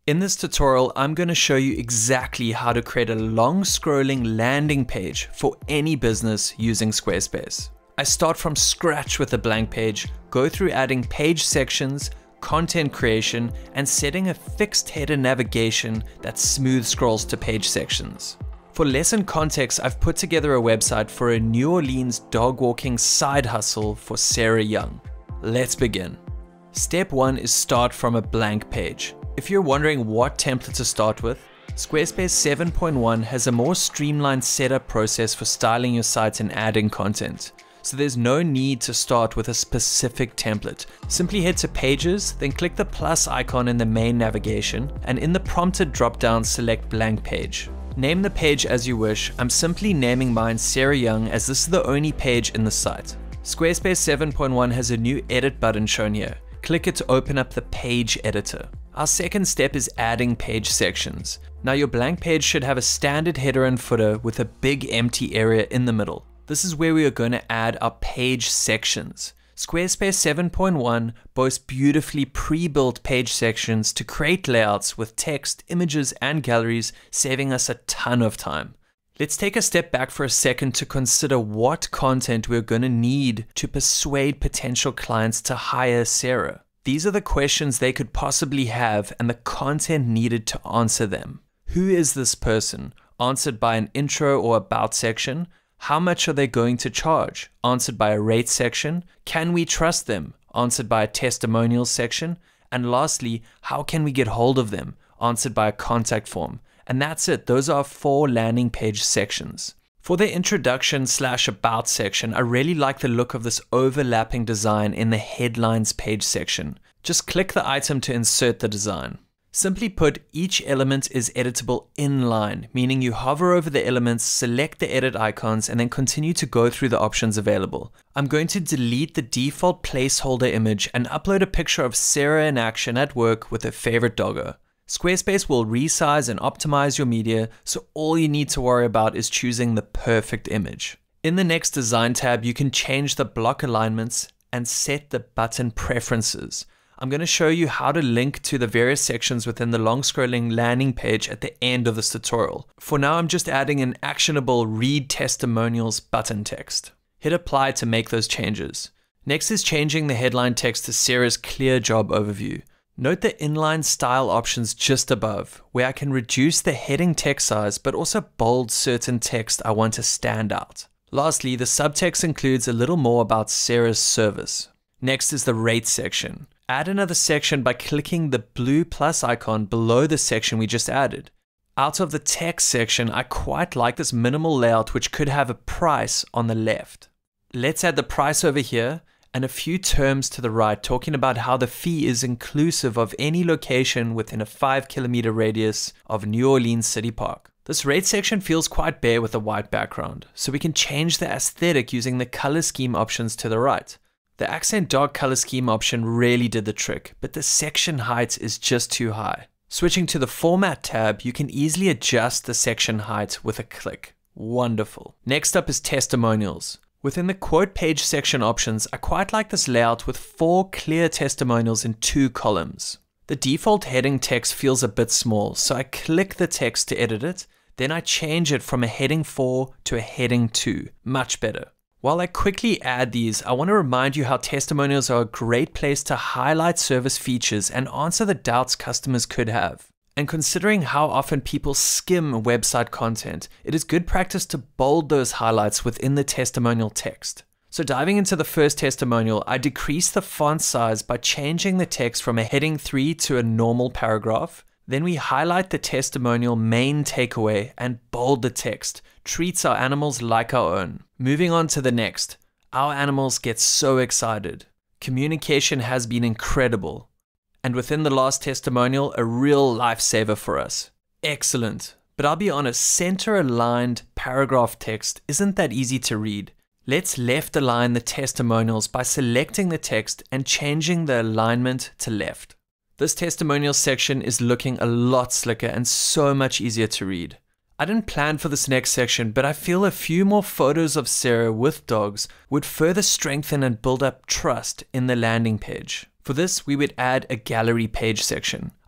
In this tutorial, I'm going to show you exactly how to create a long scrolling landing page for any business using Squarespace. I start from scratch with a blank page, go through adding page sections, content creation, and setting a fixed header navigation that smooth scrolls to page sections. For lesson context, I've put together a website for a New Orleans dog walking side hustle for Sarah Young. Let's begin. Step 1 is start from a blank page. If you're wondering what template to start with, Squarespace 7.1 has a more streamlined setup process for styling your site and adding content. So there's no need to start with a specific template. Simply head to Pages, then click the plus icon in the main navigation, and in the prompted drop-down select Blank Page. Name the page as you wish. I'm simply naming mine Sarah Young as this is the only page in the site. Squarespace 7.1 has a new edit button shown here. Click it to open up the page editor. Our second step is adding page sections. Now your blank page should have a standard header and footer with a big empty area in the middle. This is where we are going to add our page sections. Squarespace 7.1 boasts beautifully pre-built page sections to create layouts with text, images, and galleries, saving us a ton of time. Let's take a step back for a second to consider what content we're going to need to persuade potential clients to hire Sarah. These are the questions they could possibly have and the content needed to answer them. Who is this person? Answered by an intro or about section. How much are they going to charge? Answered by a rate section. Can we trust them? Answered by a testimonial section. And lastly, how can we get hold of them? Answered by a contact form. And that's it. Those are 4 landing page sections. For the introduction/about section, I really like the look of this overlapping design in the headlines page section. Just click the item to insert the design. Simply put, each element is editable inline, meaning you hover over the elements, select the edit icons, and then continue to go through the options available. I'm going to delete the default placeholder image and upload a picture of Sarah in action at work with her favorite doggo. Squarespace will resize and optimize your media, so all you need to worry about is choosing the perfect image. In the next design tab, you can change the block alignments and set the button preferences. I'm going to show you how to link to the various sections within the long scrolling landing page at the end of this tutorial. For now, I'm just adding an actionable read testimonials button text. Hit apply to make those changes. Next is changing the headline text to Sarah's clear job overview. Note the inline style options just above, where I can reduce the heading text size but also bold certain text I want to stand out. Lastly, the subtext includes a little more about Sarah's service. Next is the rate section. Add another section by clicking the blue plus icon below the section we just added. Out of the text section, I quite like this minimal layout which could have a price on the left. Let's add the price over here and a few terms to the right talking about how the fee is inclusive of any location within a 5-kilometer radius of New Orleans City Park. This rate section feels quite bare with a white background, so we can change the aesthetic using the color scheme options to the right. The accent dark color scheme option really did the trick, but the section height is just too high. Switching to the Format tab, you can easily adjust the section height with a click. Wonderful. Next up is testimonials. Within the quote page section options, I quite like this layout with 4 clear testimonials in 2 columns. The default heading text feels a bit small, so I click the text to edit it, then I change it from a heading 4 to a heading 2. Much better. While I quickly add these, I want to remind you how testimonials are a great place to highlight service features and answer the doubts customers could have. And considering how often people skim website content, it is good practice to bold those highlights within the testimonial text. So diving into the first testimonial, I decrease the font size by changing the text from a heading 3 to a normal paragraph. Then we highlight the testimonial main takeaway and bold the text. Treats our animals like our own. Moving on to the next. Our animals get so excited. Communication has been incredible. And within the last testimonial, a real lifesaver for us. Excellent. But I'll be honest, center-aligned paragraph text isn't that easy to read. Let's left align the testimonials by selecting the text and changing the alignment to left. This testimonial section is looking a lot slicker and so much easier to read. I didn't plan for this next section, but I feel a few more photos of Sarah with dogs would further strengthen and build up trust in the landing page. For this, we would add a gallery page section.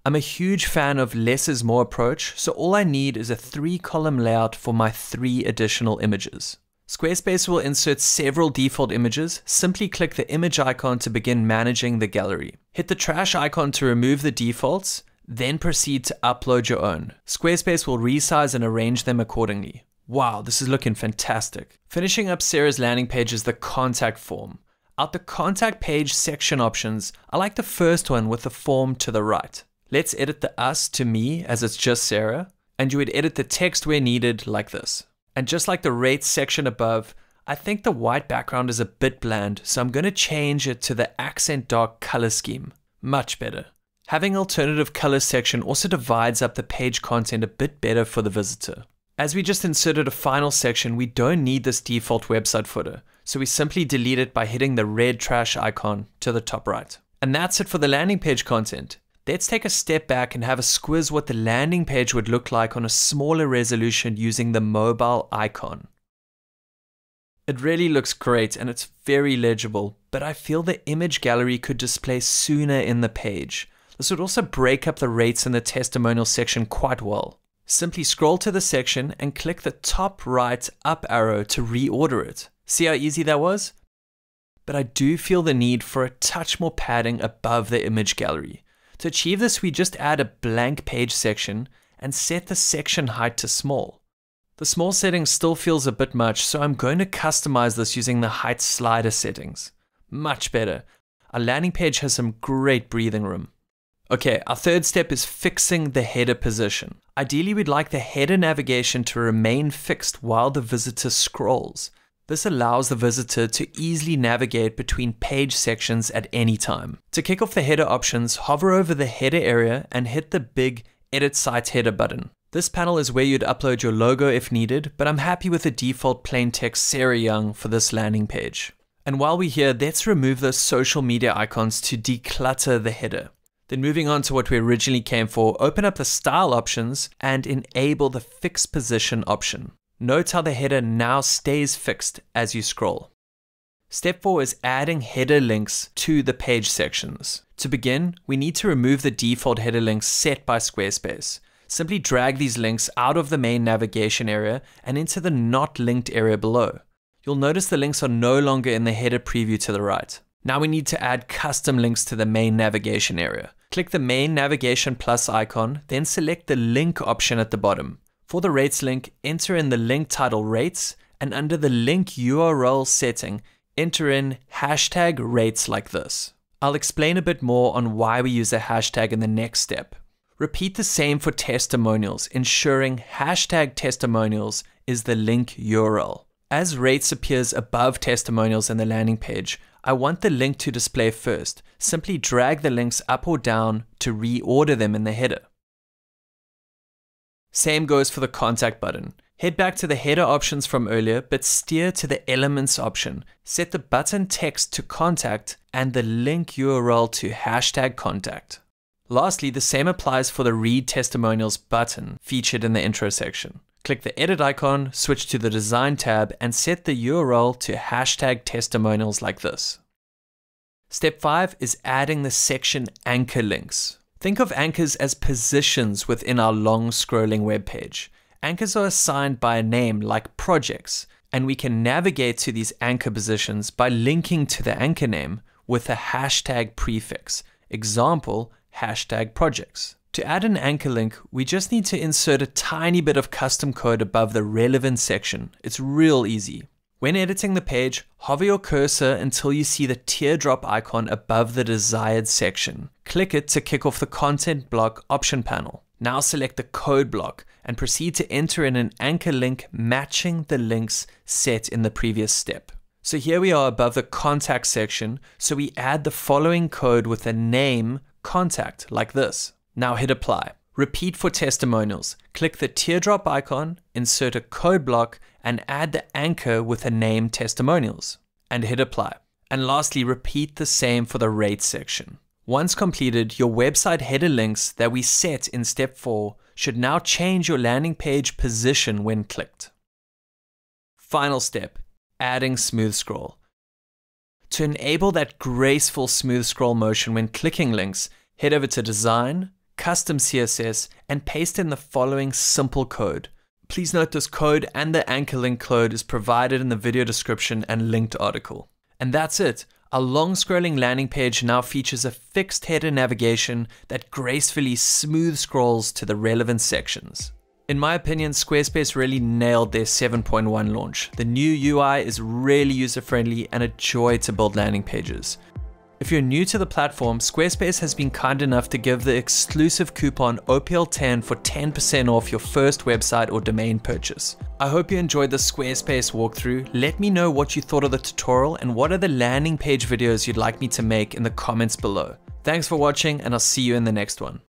I'm a huge fan of less is more approach, so all I need is a 3-column layout for my 3 additional images. Squarespace will insert several default images. Simply click the image icon to begin managing the gallery. Hit the trash icon to remove the defaults, then proceed to upload your own. Squarespace will resize and arrange them accordingly. Wow, this is looking fantastic. Finishing up Sarah's landing page is the contact form. Out the contact page section options, I like the first one with the form to the right. Let's edit the us to me as it's just Sarah, and you would edit the text where needed like this. And just like the rates section above, I think the white background is a bit bland, so I'm going to change it to the accent dark color scheme. Much better. Having alternative color section also divides up the page content a bit better for the visitor. As we just inserted a final section, we don't need this default website footer, so we simply delete it by hitting the red trash icon to the top right. And that's it for the landing page content. Let's take a step back and have a squiz what the landing page would look like on a smaller resolution using the mobile icon. It really looks great and it's very legible, but I feel the image gallery could display sooner in the page. This would also break up the rates in the testimonial section quite well. Simply scroll to the section and click the top right up arrow to reorder it. See how easy that was? But I do feel the need for a touch more padding above the image gallery. To achieve this, we just add a blank page section and set the section height to small. The small setting still feels a bit much, so I'm going to customize this using the height slider settings. Much better. Our landing page has some great breathing room. Okay, our third step is fixing the header position. Ideally, we'd like the header navigation to remain fixed while the visitor scrolls. This allows the visitor to easily navigate between page sections at any time. To kick off the header options, hover over the header area and hit the big Edit Site Header button. This panel is where you'd upload your logo if needed, but I'm happy with the default plain text Sarah Young for this landing page. And while we're here, let's remove those social media icons to declutter the header. Then moving on to what we originally came for, open up the style options and enable the fixed position option. Note how the header now stays fixed as you scroll. Step 4 is adding header links to the page sections. To begin, we need to remove the default header links set by Squarespace. Simply drag these links out of the main navigation area and into the not linked area below. You'll notice the links are no longer in the header preview to the right. Now we need to add custom links to the main navigation area. Click the main navigation plus icon, then select the link option at the bottom. For the rates link, enter in the link title rates, and under the link URL setting, enter in hashtag rates like this. I'll explain a bit more on why we use a hashtag in the next step. Repeat the same for testimonials, ensuring hashtag testimonials is the link URL. As rates appears above testimonials in the landing page, I want the link to display first. Simply drag the links up or down to reorder them in the header. Same goes for the contact button. Head back to the header options from earlier, but steer to the elements option. Set the button text to contact and the link URL to hashtag contact. Lastly, the same applies for the read testimonials button featured in the intro section. Click the edit icon, switch to the design tab and set the URL to hashtag testimonials like this. Step 5 is adding the section anchor links. Think of anchors as positions within our long scrolling web page. Anchors are assigned by a name like projects, and we can navigate to these anchor positions by linking to the anchor name with a hashtag prefix. Example, hashtag projects. To add an anchor link, we just need to insert a tiny bit of custom code above the relevant section. It's real easy. When editing the page, hover your cursor until you see the teardrop icon above the desired section. Click it to kick off the content block option panel. Now select the code block and proceed to enter in an anchor link matching the links set in the previous step. So here we are above the contact section, so we add the following code with a name contact like this. Now hit apply. Repeat for testimonials. Click the teardrop icon, insert a code block, and add the anchor with a name testimonials, and hit apply. And lastly, repeat the same for the rates section. Once completed, your website header links that we set in step 4 should now change your landing page position when clicked. Final step, adding smooth scroll. To enable that graceful smooth scroll motion when clicking links, head over to Design, custom CSS, and paste in the following simple code. Please note this code and the anchor link code is provided in the video description and linked article. And that's it. Our long scrolling landing page now features a fixed header navigation that gracefully smooth scrolls to the relevant sections. In my opinion, Squarespace really nailed their 7.1 launch. The new UI is really user-friendly and a joy to build landing pages. If you're new to the platform, Squarespace has been kind enough to give the exclusive coupon OPL10 for 10% off your first website or domain purchase. I hope you enjoyed the Squarespace walkthrough. Let me know what you thought of the tutorial and what are the landing page videos you'd like me to make in the comments below. Thanks for watching, and I'll see you in the next one.